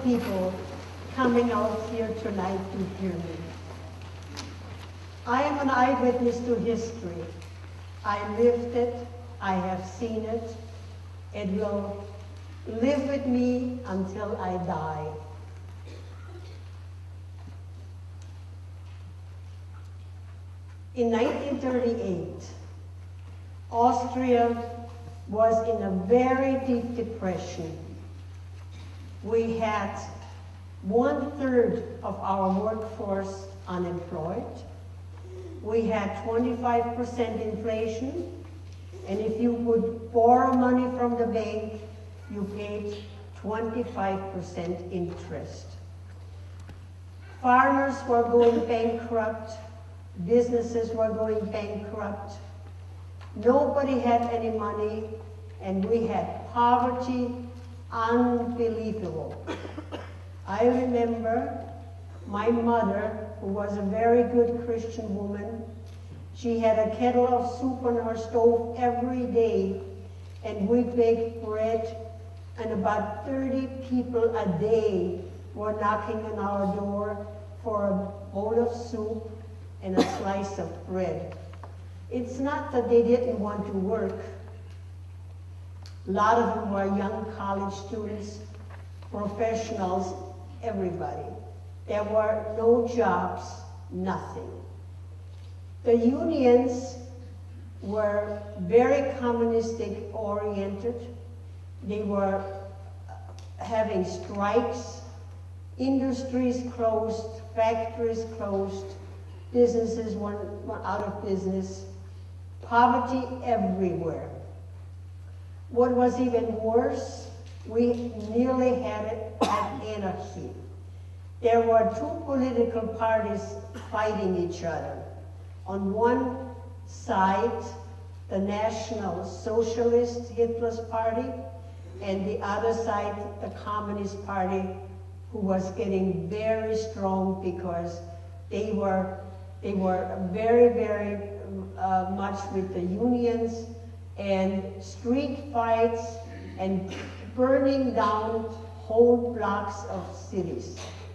people coming out here tonight to hear me. I am an eyewitness to history. I lived it, I have seen it. It will live with me until I die. In 1938, Austria was in a very deep depression. We had 1/3 of our workforce unemployed. We had 25% inflation, and if you would borrow money from the bank, you paid 25% interest. Farmers were going bankrupt, businesses were going bankrupt, nobody had any money, and we had poverty unbelievable. I remember my mother, who was a very good Christian woman, she had a kettle of soup on her stove every day, and we baked bread, and about 30 people a day were knocking on our door for a bowl of soup and a slice of bread. It's not that they didn't want to work. A lot of them were young college students, professionals, everybody. There were no jobs, nothing. The unions were very communistic oriented. They were having strikes, industries closed, factories closed, businesses went out of business, poverty everywhere. What was even worse, we nearly had anarchy. There were two political parties fighting each other. On one side, the National Socialist, Hitler's party, and the other side, the Communist Party, who was getting very strong because they were very, very much with the unions, and street fights and burning down whole blocks of cities.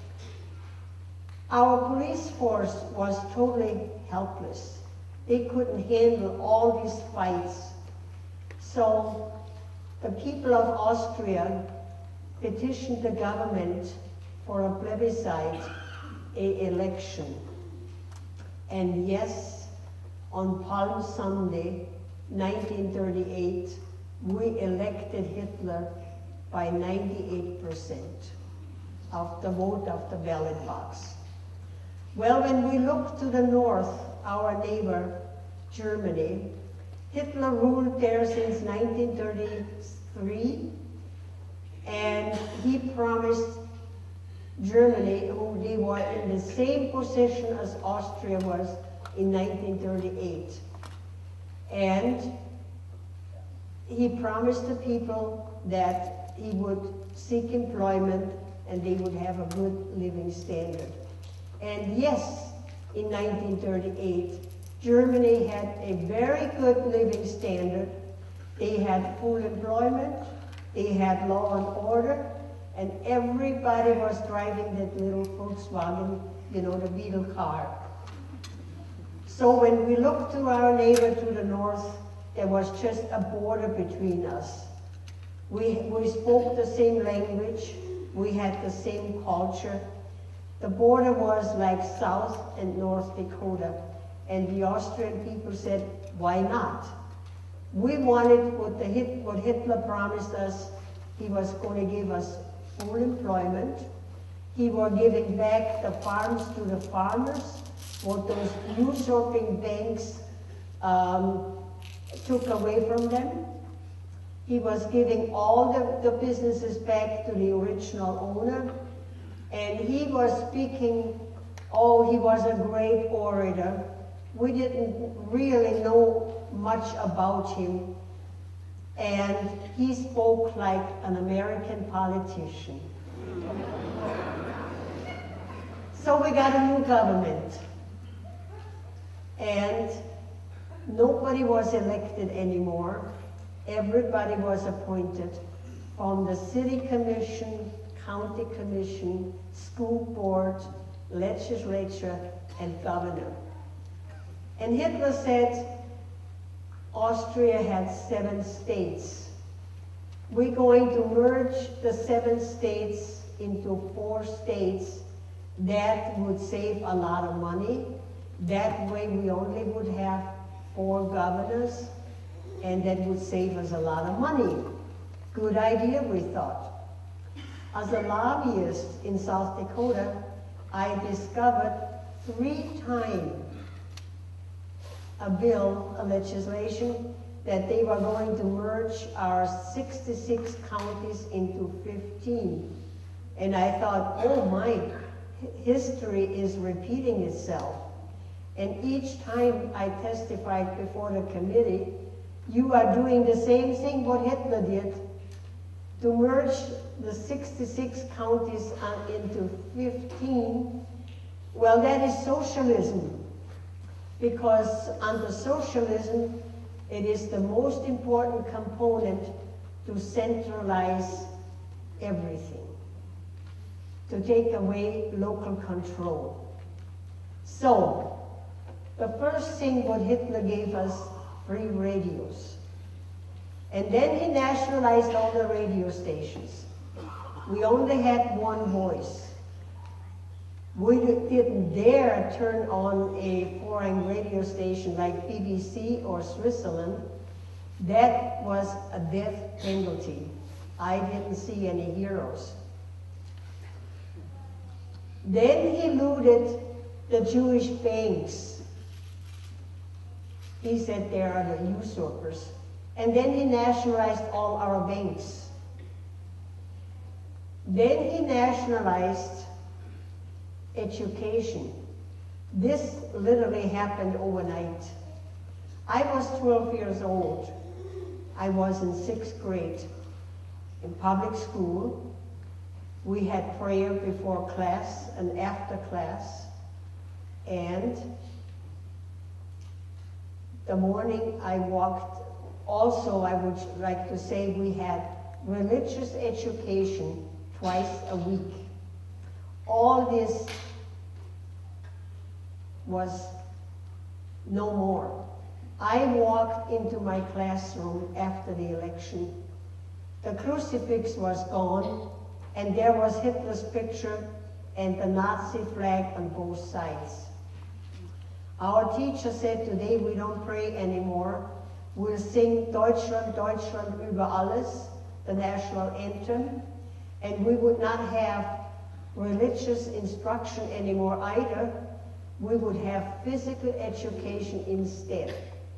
Our police force was totally helpless. They couldn't handle all these fights. So the people of Austria petitioned the government for a plebiscite, an election. And yes, on Palm Sunday, 1938, we elected Hitler by 98% of the vote of the ballot box. Well, when we look to the north, our neighbor, Germany, Hitler ruled there since 1933, and he promised Germany, who they were in the same position as Austria was in 1938. And he promised the people that he would seek employment and they would have a good living standard. And yes, in 1938, Germany had a very good living standard. They had full employment, they had law and order, and everybody was driving that little Volkswagen, you know, the Beetle car. So when we looked to our neighbor to the north, there was just a border between us. We spoke the same language, we had the same culture. The border was like South and North Dakota, and the Austrian people said, why not? We wanted what Hitler promised us. He was going to give us full employment. He was giving back the farms to the farmers, what those usurping banks took away from them. He was giving all the businesses back to the original owner. And he was speaking, oh, he was a great orator. We didn't really know much about him. And he spoke like an American politician. So we got a new government. And nobody was elected anymore. Everybody was appointed from the city commission, county commission, school board, legislature, and governor. And Hitler said Austria had 7 states. We're going to merge the 7 states into 4 states. That would save a lot of money. That way we only would have 4 governors, and that would save us a lot of money. Good idea, we thought. As a lobbyist in South Dakota, I discovered 3 times a bill, a legislation, that they were going to merge our 66 counties into 15. And I thought, oh my, history is repeating itself. And each time I testified before the committee, you are doing the same thing what Hitler did, to merge the 66 counties into 15. Well, that is socialism. Because under socialism, it is the most important component to centralize everything, to take away local control. So, the first thing what Hitler gave us, free radios. And then he nationalized all the radio stations. We only had one voice. We didn't dare turn on a foreign radio station like BBC or Switzerland. That was a death penalty. I didn't see any heroes. Then he looted the Jewish banks. He said they are the usurpers. And then he nationalized all our banks. Then he nationalized education. This literally happened overnight. I was 12 years old. I was in 6th grade in public school. We had prayer before class and after class. And the morning I walked, also I would like to say we had religious education twice a week. All this was no more. I walked into my classroom after the election. The crucifix was gone, and there was Hitler's picture and the Nazi flag on both sides. Our teacher said, today we don't pray anymore. We'll sing Deutschland, Deutschland über alles, the national anthem, and we would not have religious instruction anymore either. We would have physical education instead.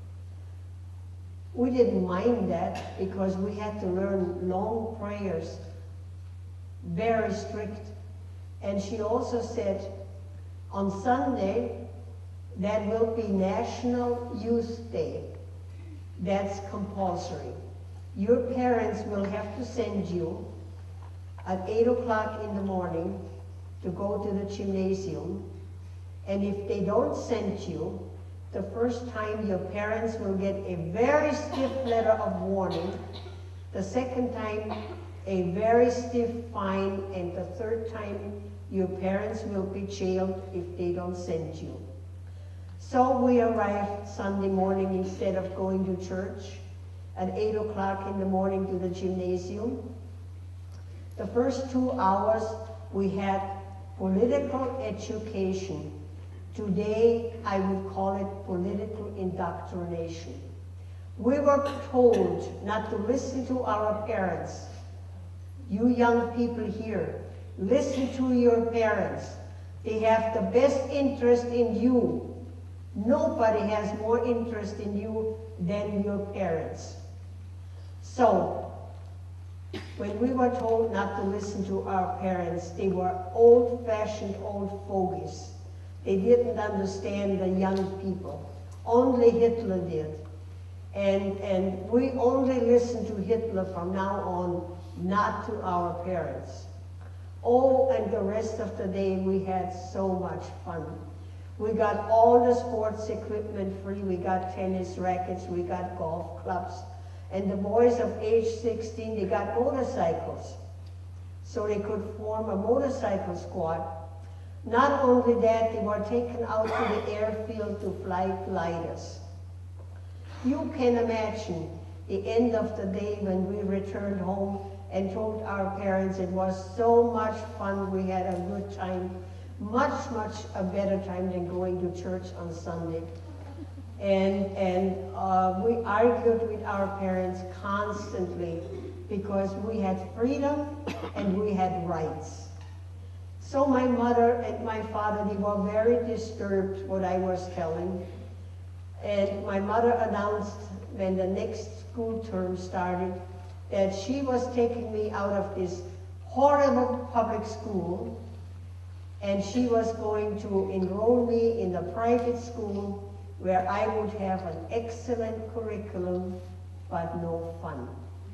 We didn't mind that because we had to learn long prayers, very strict. And she also said, on Sunday, that will be National Youth Day. That's compulsory. Your parents will have to send you at 8 o'clock in the morning to go to the gymnasium. And if they don't send you, the first time your parents will get a very stiff letter of warning. The second time, a very stiff fine. And the third time, your parents will be jailed if they don't send you. So we arrived Sunday morning, instead of going to church, at 8 o'clock in the morning to the gymnasium. The first 2 hours we had political education. Today I would call it political indoctrination. We were told not to listen to our parents. You young people here, listen to your parents. They have the best interest in you. Nobody has more interest in you than your parents. So, when we were told not to listen to our parents, they were old-fashioned old fogies. They didn't understand the young people. Only Hitler did. And we only listen to Hitler from now on, not to our parents. Oh, and the rest of the day we had so much fun. We got all the sports equipment free. We got tennis rackets, we got golf clubs. And the boys of age 16, they got motorcycles. so they could form a motorcycle squad. Not only that, they were taken out to the airfield to fly gliders. You can imagine the end of the day when we returned home and told our parents it was so much fun, we had a good time, much a better time than going to church on Sunday. And we argued with our parents constantly because we had freedom and we had rights. So my mother and my father, they were very disturbed what I was telling. And my mother announced when the next school term started that she was taking me out of this horrible public school and she was going to enroll me in a private school where I would have an excellent curriculum but no fun.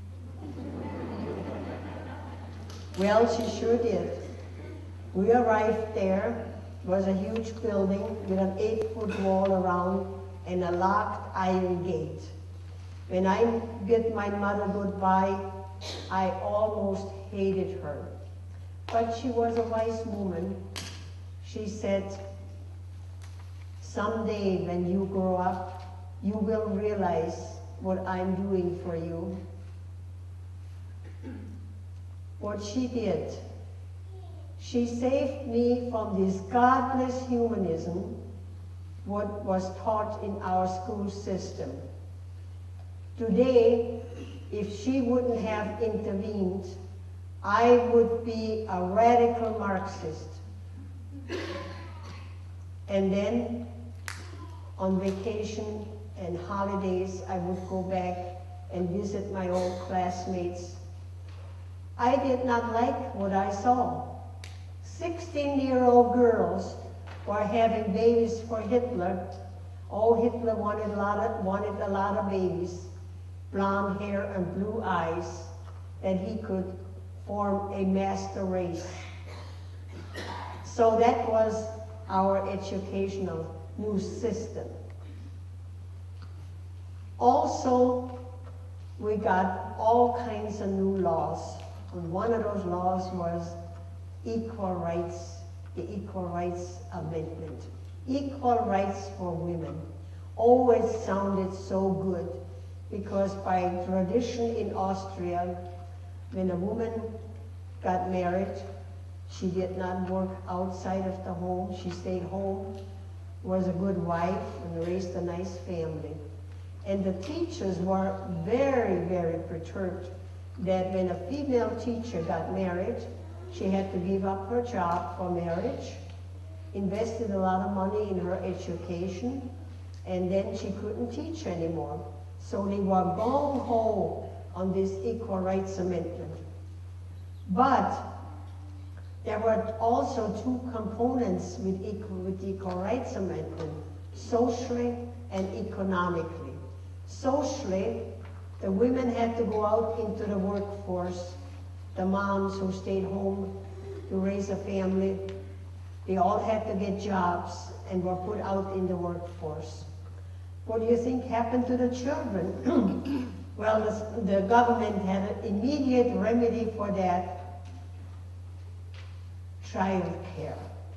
Well, she sure did. We arrived there. It was a huge building with an 8-foot wall around and a locked iron gate. When I bid my mother goodbye, I almost hated her. But she was a wise woman. She said, someday when you grow up, you will realize what I'm doing for you. What she did, she saved me from this godless humanism, what was taught in our school system. Today, if she wouldn't have intervened, I would be a radical Marxist. And then, on vacation and holidays, I would go back and visit my old classmates. I did not like what I saw. 16-year-old girls were having babies for Hitler. Oh, Hitler wanted a lot of babies, blonde hair and blue eyes, that he could form a master race. So that was our educational new system. Also, we got all kinds of new laws. And one of those laws was equal rights, the Equal Rights Amendment. Equal rights for women always sounded so good because by tradition in Austria, when a woman got married, she did not work outside of the home. She stayed home, was a good wife, and raised a nice family. And the teachers were very perturbed that when a female teacher got married, she had to give up her job for marriage, invested a lot of money in her education, and then she couldn't teach anymore. So they were gung-ho on this Equal Rights Amendment. But there were also two components with the Equal Rights Amendment, socially and economically. Socially, the women had to go out into the workforce. The moms who stayed home to raise a family, they all had to get jobs and were put out in the workforce. What do you think happened to the children? Well, the government had an immediate remedy for that: child care.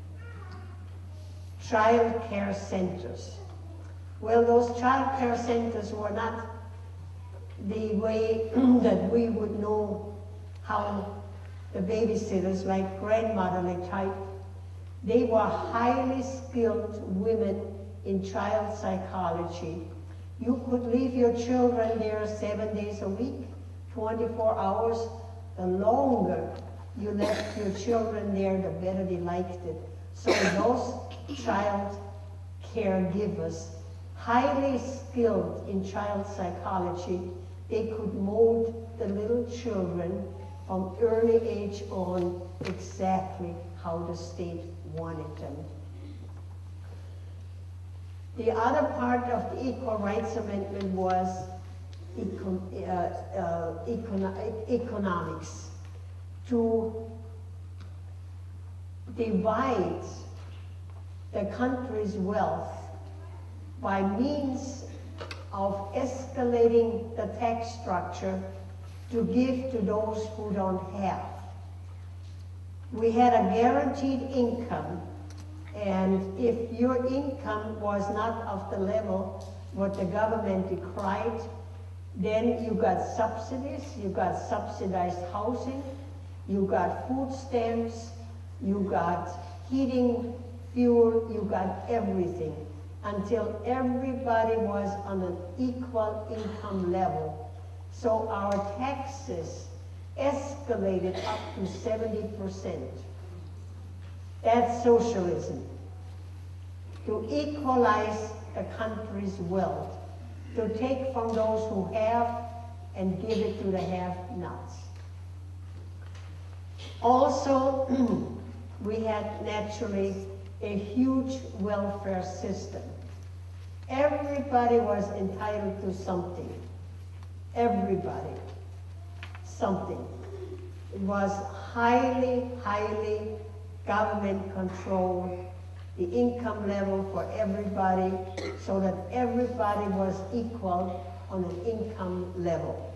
Child care centers. Well, those child care centers were not the way that we would know how the babysitters, like grandmotherly type. They were highly skilled women in child psychology. You could leave your children there 7 days a week, 24 hours. The longer you left your children there, the better they liked it. So those child caregivers, highly skilled in child psychology, they could mold the little children from early age on exactly how the state wanted them. The other part of the Equal Rights Amendment was economics, to divide the country's wealth by means of escalating the tax structure to give to those who don't have. We had a guaranteed income, and if your income was not of the level what the government decried, then you got subsidies, you got subsidized housing, you got food stamps, you got heating, fuel, you got everything, until everybody was on an equal income level. So our taxes escalated up to 70%. That's socialism. To equalize the country's wealth, to take from those who have and give it to the have-nots. Also, we had naturally a huge welfare system. Everybody was entitled to something. Everybody. Something. It was highly, highly government controlled, the income level for everybody, so that everybody was equal on an income level.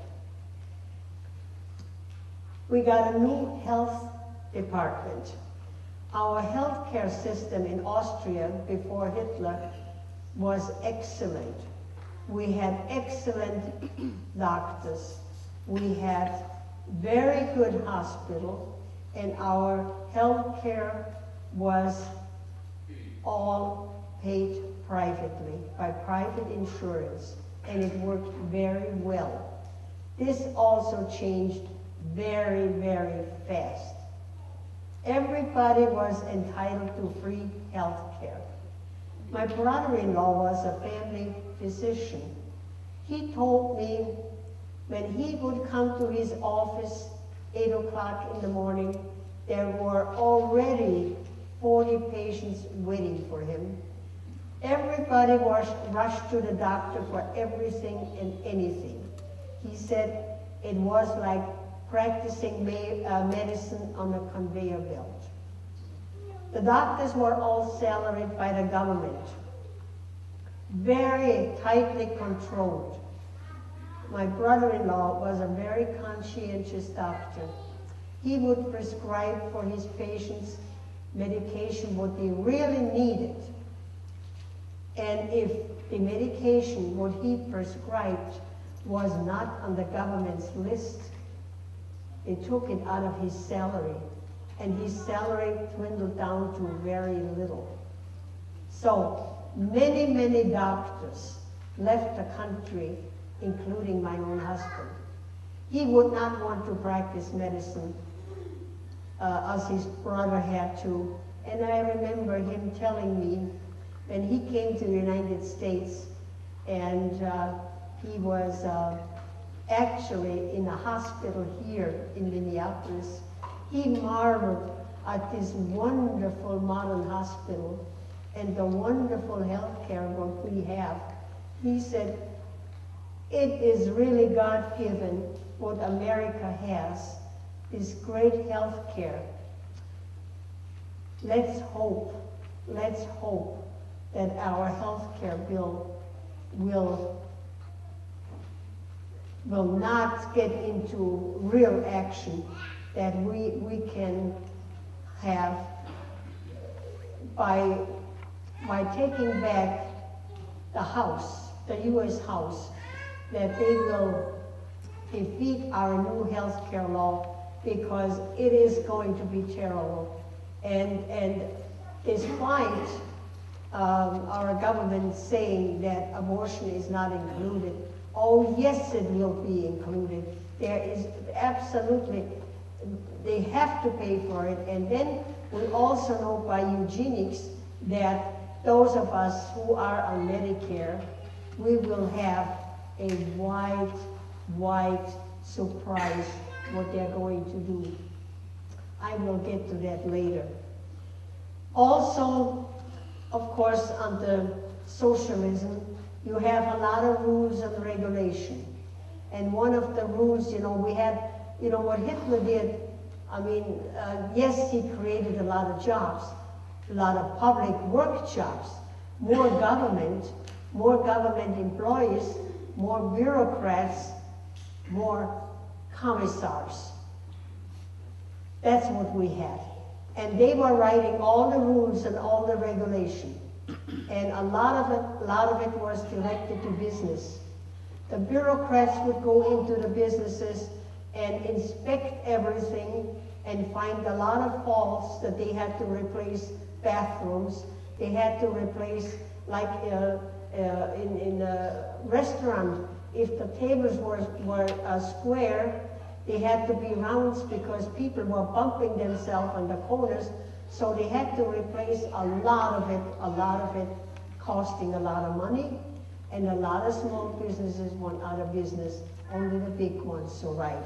We got a new health department. Our healthcare system in Austria before Hitler was excellent. We had excellent doctors. We had very good hospital, and our healthcare was all paid privately by private insurance, and it worked very well. This also changed very, very fast. Everybody was entitled to free health care. My brother-in-law was a family physician. He told me when he would come to his office 8 o'clock in the morning, there were already 40 patients waiting for him. Everybody rushed to the doctor for everything and anything. He said it was like practicing medicine on a conveyor belt. The doctors were all salaried by the government, very tightly controlled. My brother-in-law was a very conscientious doctor. He would prescribe for his patients medication what they really needed. And if the medication, what he prescribed, was not on the government's list, they took it out of his salary, and his salary dwindled down to very little. So many, many doctors left the country, including my own husband. He would not want to practice medicine as his brother had to. And I remember him telling me when he came to the United States, and he was actually in a hospital here in Minneapolis, he marveled at this wonderful modern hospital and the wonderful health care what we have. He said, it is really God-given what America has, this great health care. Let's hope that our health care bill will not get into real action, that we can have by taking back the House, the U.S. House, that they will defeat our new health care law, because it is going to be terrible. And despite our government saying that abortion is not included, oh yes, it will be included. There is absolutely, they have to pay for it. And then we also know by eugenics that those of us who are on Medicare, we will have a wide surprise what they're going to do. I will get to that later. Also, of course, under socialism, you have a lot of rules and regulation. And one of the rules, we had, what Hitler did, yes, he created a lot of jobs, a lot of public work jobs, more government employees, more bureaucrats, more commissars. That's what we had. And they were writing all the rules and all the regulation. And a lot of it was directed to business. The bureaucrats would go into the businesses and inspect everything and find a lot of faults that they had to replace bathrooms. They had to replace, like in a restaurant, if the tables were square, they had to be rounds because people were bumping themselves on the corners, so they had to replace a lot of it costing a lot of money, and a lot of small businesses went out of business, only the big ones survived.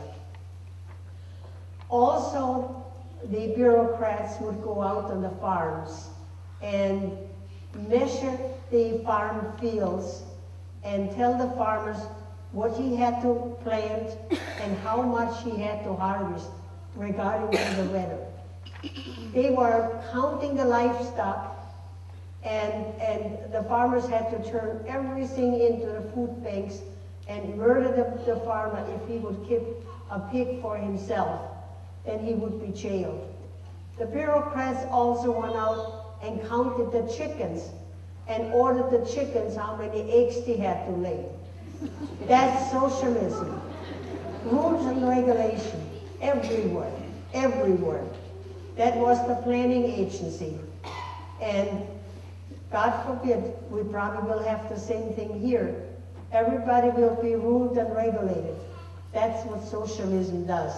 Also, the bureaucrats would go out on the farms and measure the farm fields and tell the farmers what he had to plant and how much he had to harvest regarding to the weather. They were counting the livestock, and the farmers had to turn everything into the food banks and murder the farmer if he would keep a pig for himself. Then he would be jailed. The bureaucrats also went out and counted the chickens and ordered the chickens how many eggs they had to lay. That's socialism. Rules and regulation, everywhere, everywhere. That was the planning agency. And God forbid, we probably will have the same thing here. Everybody will be ruled and regulated. That's what socialism does.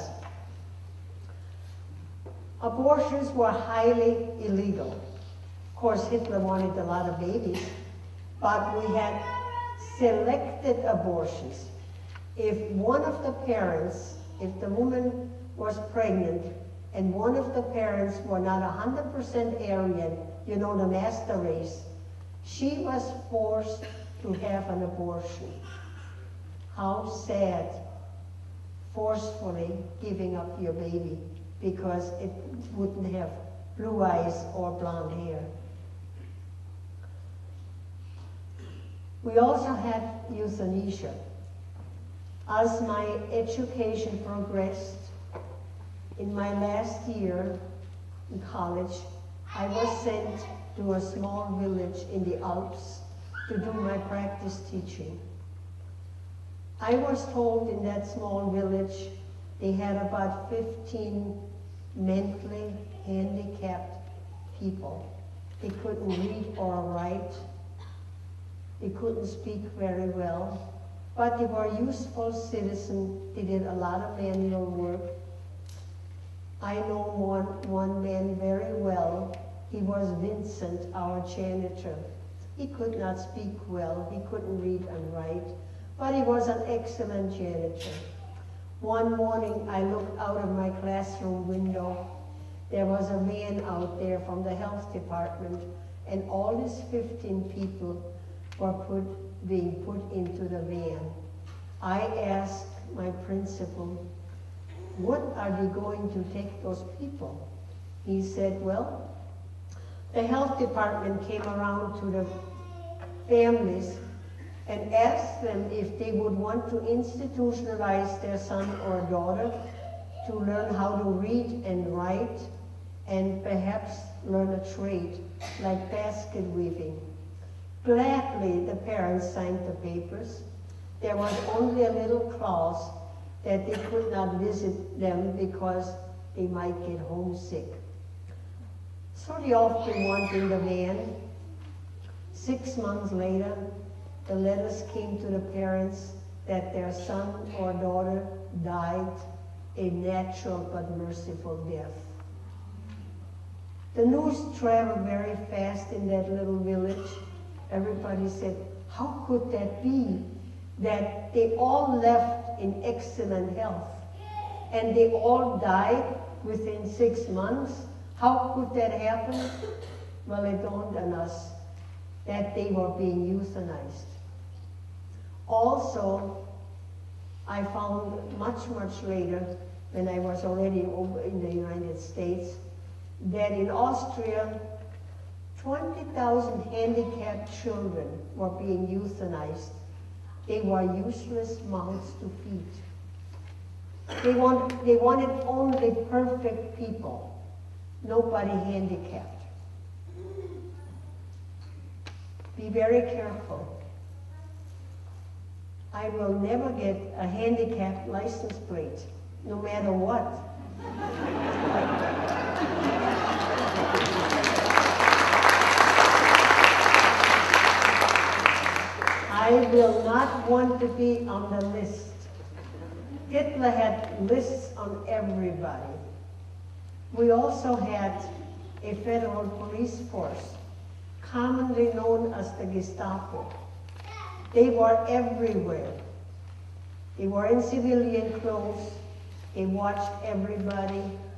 Abortions were highly illegal. Of course, Hitler wanted a lot of babies, but we had selected abortions. If one of the parents, if the woman was pregnant and one of the parents were not 100% Aryan, you know, the master race, she was forced to have an abortion. How sad, forcefully giving up your baby because it wouldn't have blue eyes or blonde hair. We also had euthanasia. As my education progressed, in my last year in college, I was sent to a small village in the Alps to do my practice teaching. I was told in that small village they had about 15 mentally handicapped people. They couldn't read or write. They couldn't speak very well, but they were useful citizens. They did a lot of manual work. I know one man very well. He was Vincent, our janitor. He could not speak well. He couldn't read and write, but he was an excellent janitor. One morning, I looked out of my classroom window. There was a van out there from the health department, and all these 15 people were being put into the van. I asked my principal, what are they going to take those people? He said, well, the health department came around to the families and asked them if they would want to institutionalize their son or daughter to learn how to read and write and perhaps learn a trade like basket weaving. Gladly, the parents signed the papers. There was only a little clause that they could not visit them because they might get homesick. So they off they went in the van. 6 months later, the letters came to the parents that their son or daughter died a natural but merciful death. The news traveled very fast in that little village. Everybody said, how could that be? That they all left in excellent health and they all died within 6 months? How could that happen? Well, it dawned on us that they were being euthanized. Also, I found much later, when I was already over in the United States, that in Austria, 20,000 handicapped children were being euthanized. They were useless mouths to feed. They wanted only perfect people. nobody handicapped. Be very careful. I will never get a handicapped license plate, no matter what. I will not want to be on the list. Hitler had lists on everybody. We also had a federal police force, commonly known as the Gestapo. They were everywhere. They were in civilian clothes. They watched everybody.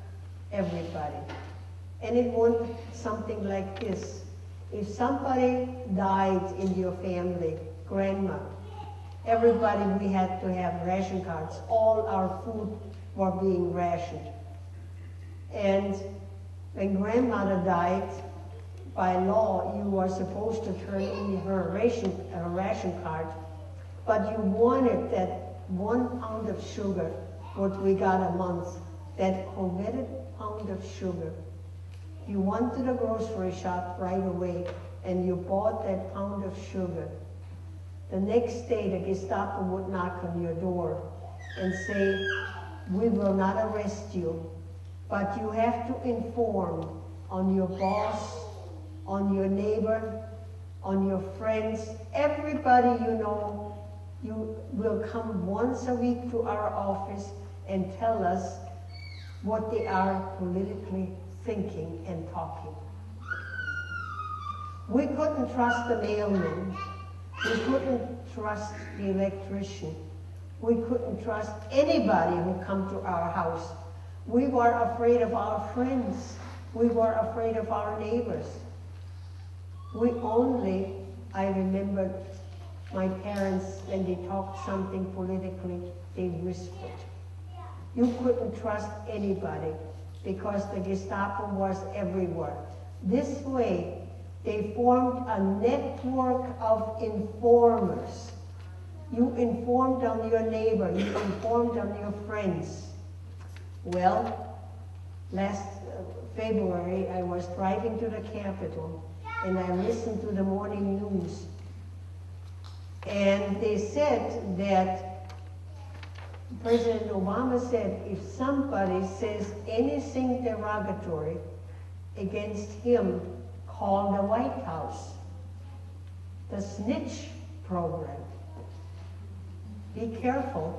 And it went something like this. If somebody died in your family, grandma, everybody, we had to have ration cards. All our food were being rationed. And when grandmother died, by law, you were supposed to turn in her ration card, but you wanted that 1 pound of sugar, what we got a month, that coveted pound of sugar. You went to the grocery shop right away, and you bought that pound of sugar. The next day, the Gestapo would knock on your door and say, we will not arrest you, but you have to inform on your boss, on your neighbor, on your friends, everybody you know. You will come once a week to our office and tell us what they are politically thinking and talking. We couldn't trust the mailman. We couldn't trust the electrician. We couldn't trust anybody who come to our house. We were afraid of our friends. We were afraid of our neighbors. I remember my parents, when they talked something politically, they whispered. You couldn't trust anybody because the Gestapo was everywhere. This way, they formed a network of informers. You informed on your neighbor, you informed on your friends. Well, last February, I was driving to the Capitol, and I listened to the morning news. And they said that President Obama said if somebody says anything derogatory against him, call the White House. The snitch program. Be careful.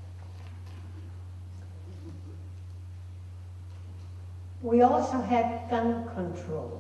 We also had gun control.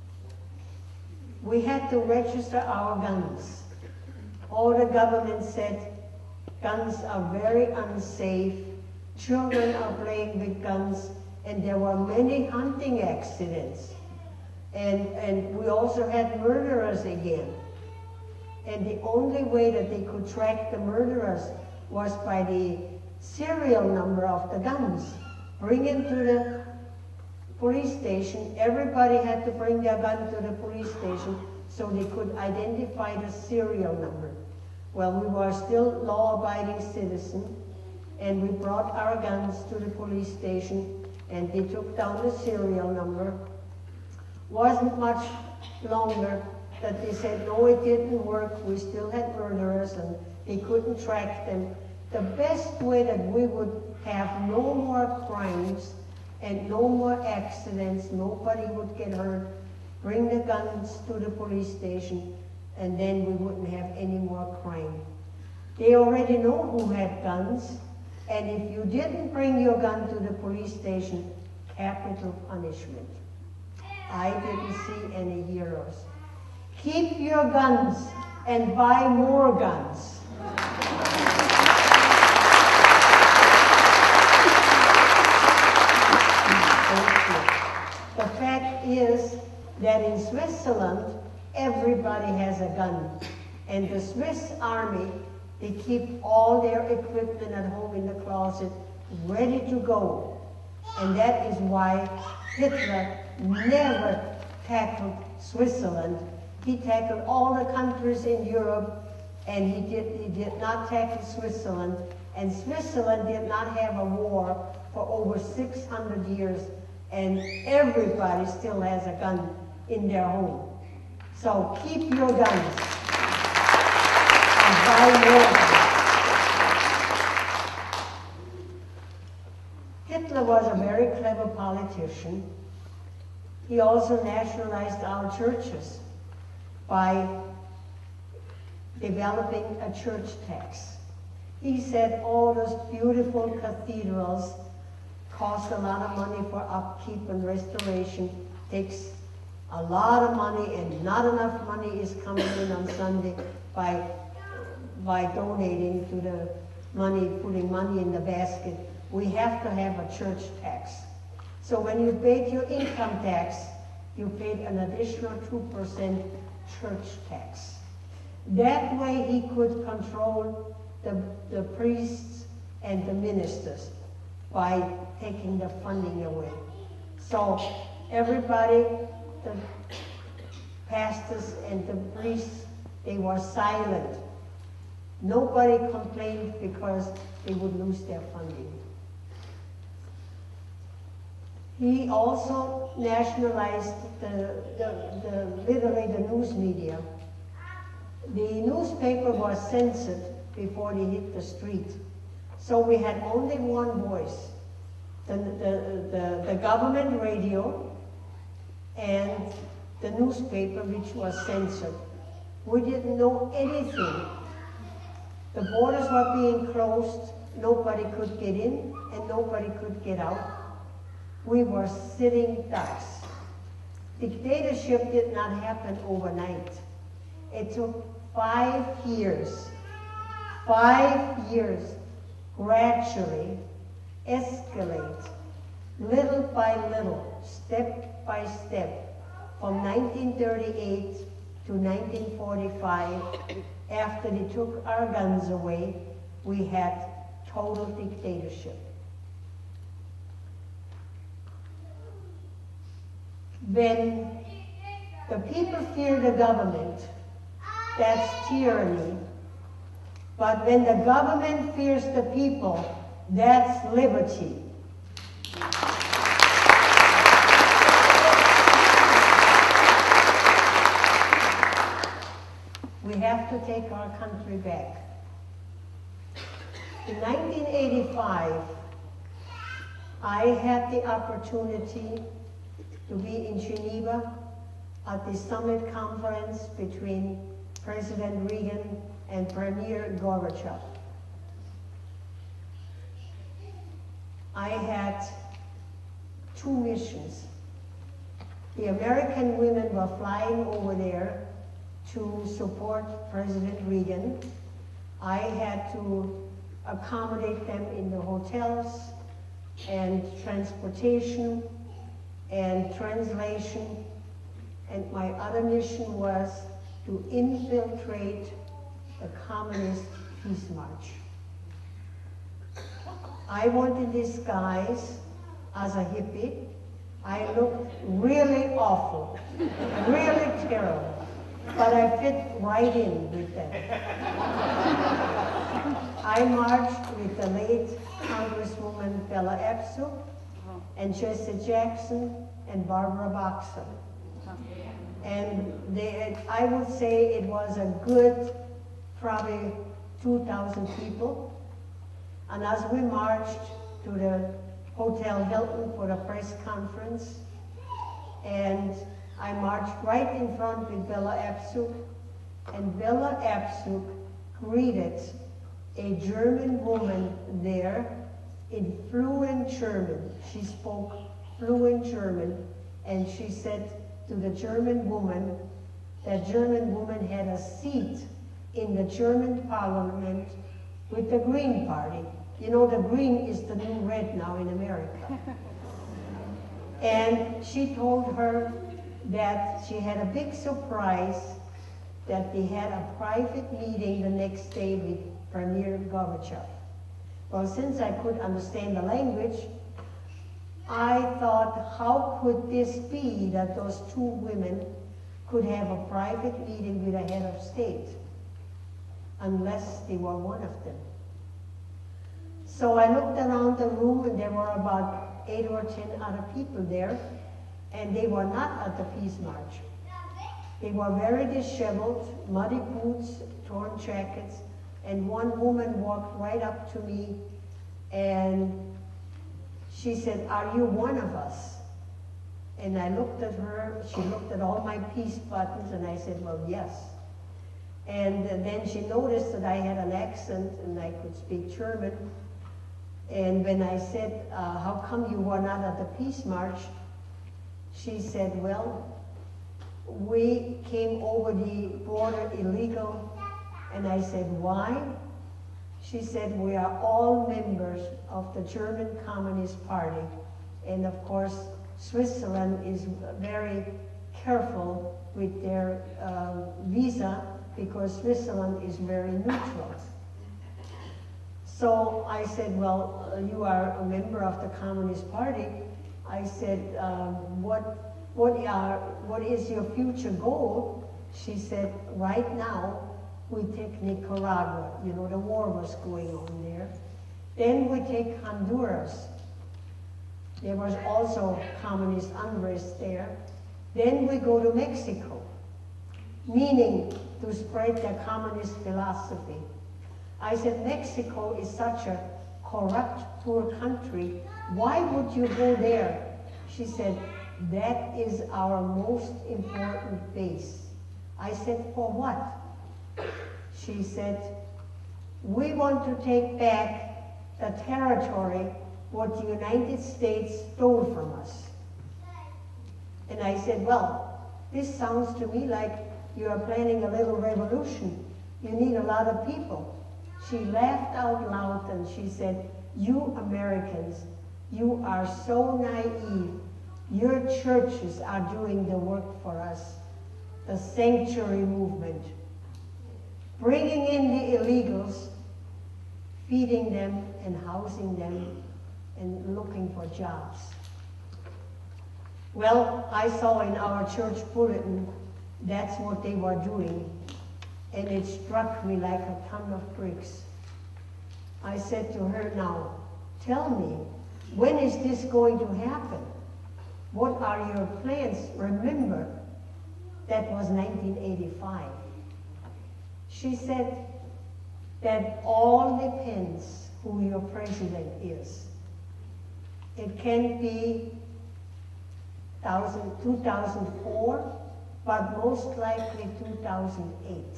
We had to register our guns. All the government said guns are very unsafe, children are playing with guns, and there were many hunting accidents. And we also had murderers again. And the only way that they could track the murderers was by the serial number of the guns. Bring them to the police station. Everybody had to bring their gun to the police station so they could identify the serial number. Well, we were still law-abiding citizens, and we brought our guns to the police station, and they took down the serial number. Wasn't much longer that they said, no, it didn't work. We still had murderers, and they couldn't track them. The best way that we would have no more crimes and no more accidents, nobody would get hurt, bring the guns to the police station, and then we wouldn't have any more crime. They already know who had guns, and if you didn't bring your gun to the police station, capital punishment. I didn't see any heroes. Keep your guns and buy more guns. The fact is that in Switzerland, everybody has a gun. And the Swiss army, they keep all their equipment at home in the closet, ready to go. And that is why Hitler never tackled Switzerland. He tackled all the countries in Europe, and he did not tackle Switzerland. And Switzerland did not have a war for over 600 years and everybody still has a gun in their home. So keep your guns and buy more guns. Hitler was a very clever politician. He also nationalized our churches by developing a church tax. He said all those beautiful cathedrals cost a lot of money for upkeep and restoration, takes a lot of money, and not enough money is coming in on Sunday by donating to the money, putting money in the basket. We have to have a church tax. So when you paid your income tax, you paid an additional 2% church tax. That way he could control the priests and the ministers by taking the funding away. So everybody, the pastors and the priests, they were silent. Nobody complained because they would lose their funding. He also nationalized literally the news media. The newspaper was censored before they hit the street. So we had only one voice, the government radio and the newspaper, which was censored. We didn't know anything. The borders were being closed, nobody could get in and nobody could get out. We were sitting ducks. Dictatorship did not happen overnight. It took 5 years. 5 years, gradually escalate, little by little, step by step, from 1938 to 1945. After they took our guns away, we had total dictatorship. When the people fear the government, that's tyranny. But when the government fears the people, that's liberty. We have to take our country back. In 1985, I had the opportunity to be in Geneva at the summit conference between President Reagan and Premier Gorbachev. I had 2 missions. The American women were flying over there to support President Reagan. I had to accommodate them in the hotels and transportation and translation. And my other mission was to infiltrate the Communist Peace March. I went in disguise as a hippie. I looked really awful, really terrible, but I fit right in with them. I marched with the late Congresswoman Bella Abzug and Jesse Jackson and Barbara Boxer. And I would say it was a good, probably 2,000 people. And as we marched to the Hotel Hilton for the press conference, and I marched right in front with Bella Abzug, and Bella Abzug greeted a German woman there in fluent German. She spoke fluent German, and she said to the German woman, that German woman had a seat in the German parliament with the Green Party. You know, the green is the new red now in America. And she told her that she had a big surprise, that they had a private meeting the next day with Premier Gorbachev. Well, since I could understand the language, I thought, how could this be that those 2 women could have a private meeting with a head of state, unless they were one of them. So I looked around the room, and there were about 8 or 10 other people there, and they were not at the Peace March. They were very disheveled, muddy boots, torn jackets, and one woman walked right up to me and she said, "Are you one of us?" And I looked at her, she looked at all my peace buttons, and I said, "Well, yes." And then she noticed that I had an accent and I could speak German. And when I said, "How come you were not at the Peace March?" she said, "Well, we came over the border illegal." And I said, "Why?" She said, "We are all members of the German Communist Party. And of course, Switzerland is very careful with their visa because Switzerland is very neutral." So I said, "Well, you are a member of the Communist Party." I said, what is your future goal?" She said, "Right now, we take Nicaragua." You know, the war was going on there. Then we take Honduras. There was also communist unrest there. Then we go to Mexico, meaning to spread the communist philosophy. I said, "Mexico is such a corrupt, poor country. Why would you go there?" She said, "That is our most important base." I said, "For what?" She said, "We want to take back the territory what the United States stole from us." And I said, "Well, this sounds to me like you are planning a little revolution. You need a lot of people." She laughed out loud and she said, "You Americans, you are so naive. Your churches are doing the work for us, the sanctuary movement, bringing in the illegals, feeding them and housing them and looking for jobs." Well, I saw in our church bulletin that's what they were doing, and it struck me like a ton of bricks. I said to her, "Now, tell me, when is this going to happen? What are your plans?" Remember, that was 1985. She said, "That all depends who your president is. It can be 2004, but most likely 2008.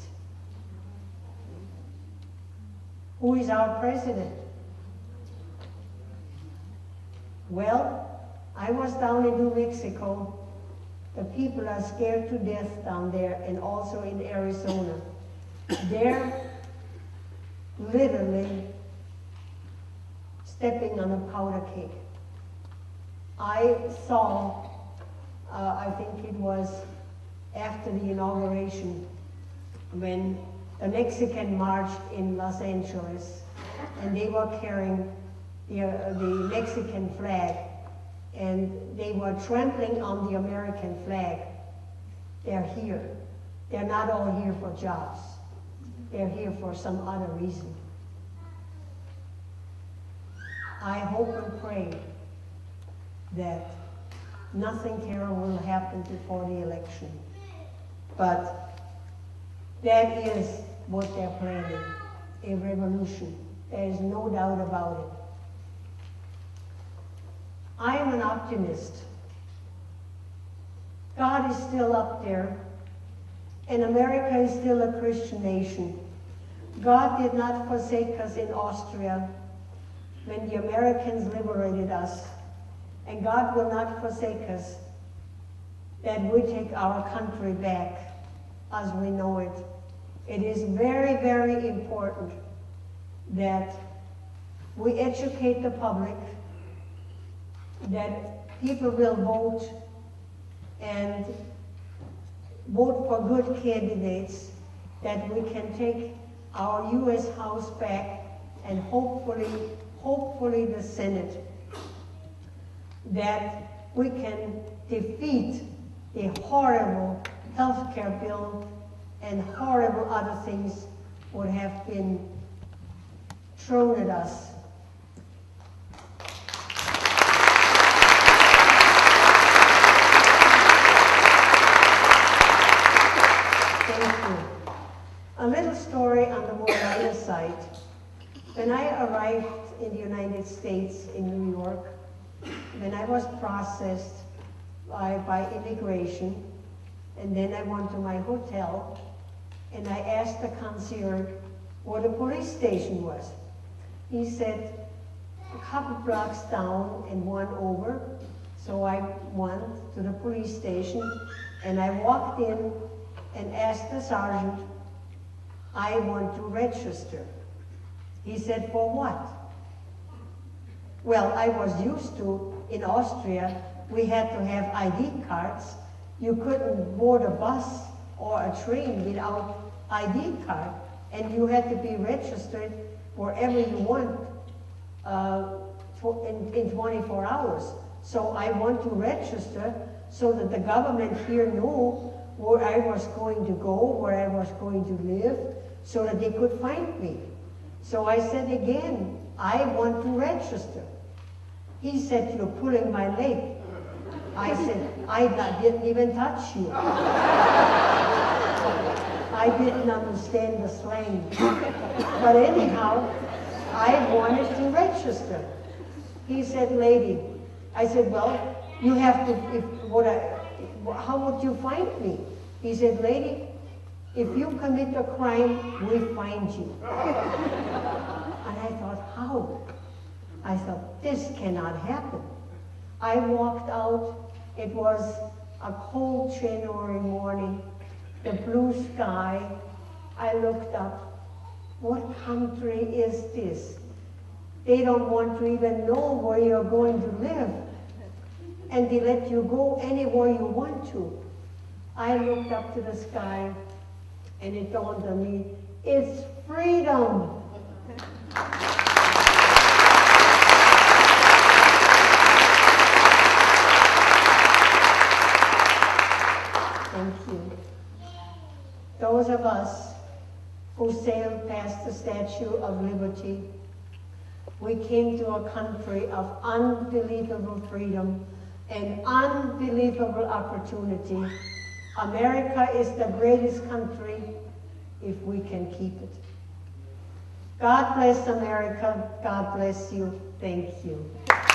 Who is our president?" Well, I was down in New Mexico. The people are scared to death down there, and also in Arizona. They're literally stepping on a powder keg. I saw, I think it was after the inauguration, when the Mexican marched in Los Angeles, and they were carrying the Mexican flag, and they were trampling on the American flag. They're here. They're not all here for jobs. They're here for some other reason. I hope and pray that nothing terrible will happen before the election. But that is what they're planning, a revolution. There is no doubt about it. I am an optimist. God is still up there, and America is still a Christian nation. God did not forsake us in Austria when the Americans liberated us, and God will not forsake us that we take our country back as we know it. It is very, very important that we educate the public, that people will vote and vote for good candidates, that we can take our U.S. House back, and hopefully the Senate, that we can defeat the horrible health care bill and horrible other things would have been thrown at us. Thank you. A little story on the more lighter side. When I arrived in the United States in New York, when I was processed by immigration, and then I went to my hotel, and I asked the concierge where the police station was. He said, a couple blocks down and one over. So I went to the police station, and I walked in and asked the sergeant, I want to register. He said, for what? Well, I was used to, in Austria, we had to have ID cards. You couldn't board a bus or a train without ID card, and you had to be registered wherever you want in 24 hours. So I want to register so that the government here knew where I was going to go, where I was going to live, so that they could find me. So I said again, I want to register. He said, you're pulling my leg. I said, I didn't even touch you. I didn't understand the slang. But anyhow, I wanted to register. He said, lady. I said, well, you have to, how would you find me? He said, lady, if you commit a crime, we find you. And I thought, how? I thought, this cannot happen. I walked out. It was a cold January morning, the blue sky. I looked up. What country is this? They don't want to even know where you're going to live. And they let you go anywhere you want to. I looked up to the sky, and it dawned on me, it's freedom. Thank you. Those of us who sailed past the Statue of Liberty, we came to a country of unbelievable freedom and unbelievable opportunity. America is the greatest country if we can keep it. God bless America. God bless you. Thank you.